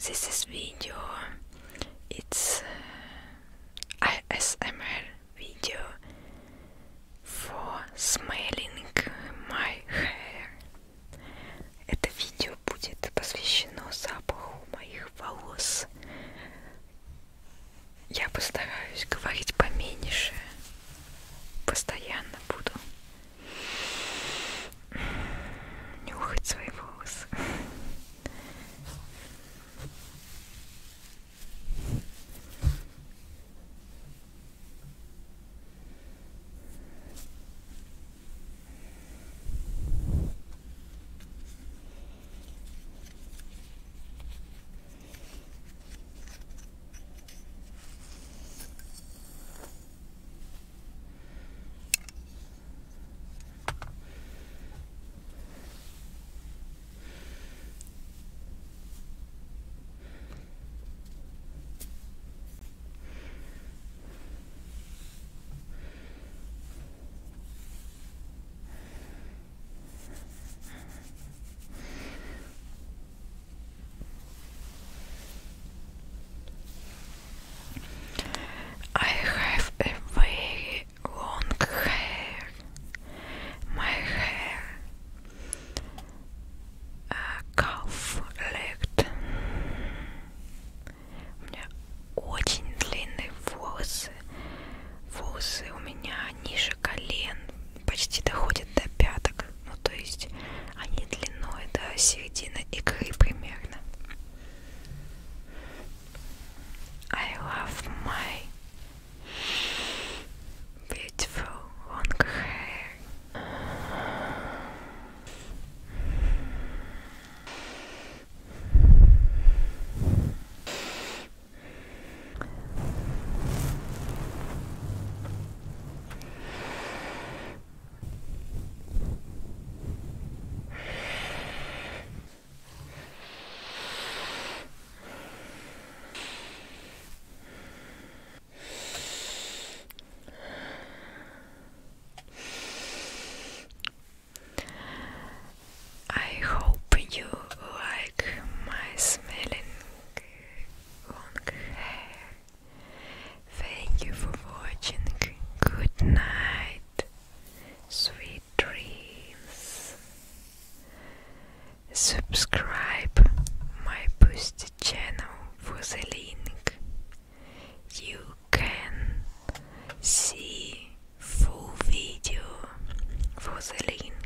this is video. It's ASMR video for smelling my hair. Это видео будет посвящено запаху моих волос. Я постараюсь говорить поменьше. Постоянно буду нюхать свои волосы. I have a very long hair. My hair calf-legged. У меня очень длинные волосы. Волосы у меня ниже колен, почти доходят до пяток. Ну, то есть они длиной до середины икры примерно. I love my beautiful long hair. I hope you like my smelling long hair. Thank you for watching. Good night. Sweet dreams. Subscribe my boosted channel for the link. You can see full video for the link.